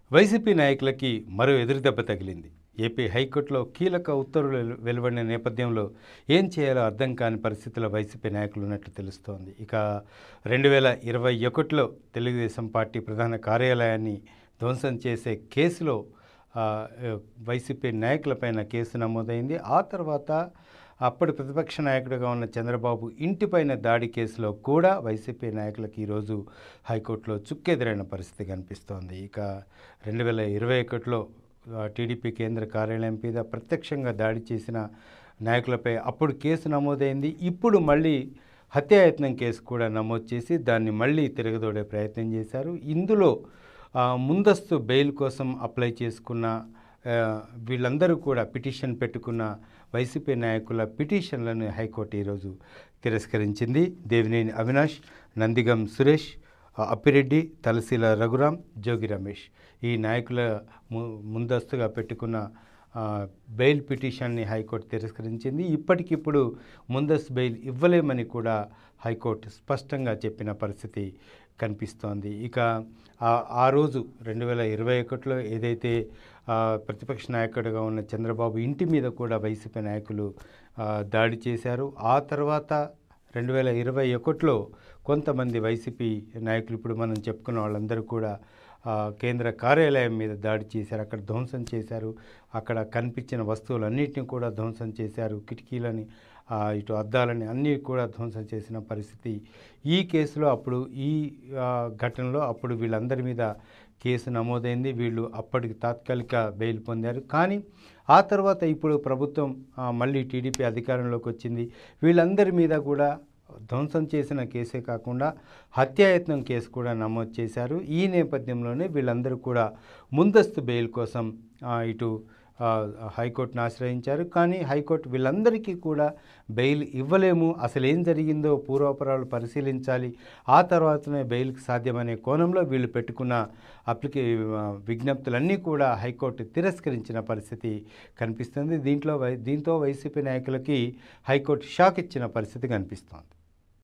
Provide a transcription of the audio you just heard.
YCP నాయకులకి మరో ఎదురుదెబ్బ తగిలింది. ఏపీ హైకోర్టులో కీలక ఉత్తర్వులు వెలువడిన నేపథ్యంలో ఏం చేయాలో అర్థం కాని పరిస్థితిలో వైసీపీ నాయకులు ఉన్నట్లు తెలుస్తోంది. ఇక 2021లో తెలుగుదేశం పార్టీ ప్రధాన కార్యాలయాన్ని ధ్వంసం చేసే కేసులో వైసీపీ నాయకులపైన కేసు నమోదైంది. ఆ తర్వాత అప్పటి ప్రతిపక్ష నాయకుడిగా ఉన్న చంద్రబాబు ఇంటిపైన దాడి కేసులో కూడా వైసీపీ నాయకులకు ఈరోజు హైకోర్టులో చుక్కెదురైన పరిస్థితి కనిపిస్తోంది. ఇక 2021లో టీడీపీ కేంద్ర కార్యాలయం మీద ప్రత్యక్షంగా దాడి చేసిన నాయకులపై అప్పుడు కేసు నమోదైంది. ఇప్పుడు మళ్ళీ హత్యాయత్నం కేసు కూడా నమోదు చేసి దాన్ని మళ్ళీ తిరగదోడే ప్రయత్నం చేశారు. ఇందులో ముందస్తు బెయిల్ కోసం అప్లై చేసుకున్న వీళ్ళందరూ కూడా పిటిషన్ పెట్టుకున్న వైసీపీ నాయకుల పిటిషన్లను హైకోర్టు ఈరోజు తిరస్కరించింది. దేవినేని అవినాష్, నందిగం సురేష్, అప్పిరెడ్డి, తలశీల రఘురాం, జోగి రమేష్ ఈ నాయకుల ముందస్తుగా పెట్టుకున్న బెయిల్ పిటిషన్ని హైకోర్టు తిరస్కరించింది. ఇప్పటికిప్పుడు ముందస్తు బెయిల్ ఇవ్వలేమని కూడా హైకోర్టు స్పష్టంగా చెప్పిన పరిస్థితి కనిపిస్తోంది. ఇక ఆ రోజు 2021లో ఏదైతే ప్రతిపక్ష నాయకుడిగా ఉన్న చంద్రబాబు ఇంటి మీద కూడా వైసీపీ నాయకులు దాడి చేశారు. ఆ తర్వాత 2021లో కొంతమంది వైసీపీ నాయకులు, ఇప్పుడు మనం చెప్పుకున్న వాళ్ళందరూ కూడా కేంద్ర కార్యాలయం మీద దాడి చేశారు. అక్కడ ధ్వంసం చేశారు. అక్కడ కనిపించిన వస్తువులన్నింటినీ కూడా ధ్వంసం చేశారు. కిటికీలని, ఇటు అద్దాలని అన్నీ కూడా ధ్వంసం చేసిన పరిస్థితి. ఈ కేసులో అప్పుడు ఈ ఘటనలో అప్పుడు వీళ్ళందరి మీద కేసు నమోదైంది. వీళ్ళు అప్పటికి తాత్కాలిక బెయిల్ పొందారు. కానీ ఆ తర్వాత ఇప్పుడు ప్రభుత్వం మళ్ళీ టీడీపీ అధికారంలోకి వచ్చింది. వీళ్ళందరి మీద కూడా ధ్వంసం చేసిన కేసే కాకుండా హత్యాయత్నం కేసు కూడా నమోదు చేశారు. ఈ నేపథ్యంలోనే వీళ్ళందరూ కూడా ముందస్తు బెయిల్ కోసం ఇటు హైకోర్టును ఆశ్రయించారు. కానీ హైకోర్టు వీళ్ళందరికీ కూడా బెయిల్ ఇవ్వలేము, అసలు ఏం జరిగిందో పూర్వాపరాలు పరిశీలించాలి, ఆ తర్వాతనే బెయిల్కి సాధ్యమనే కోణంలో వీళ్ళు పెట్టుకున్న విజ్ఞప్తులన్నీ కూడా హైకోర్టు తిరస్కరించిన పరిస్థితి కనిపిస్తుంది. దీంతో వైసీపీ నాయకులకి హైకోర్టు షాక్ ఇచ్చిన పరిస్థితి కనిపిస్తోంది.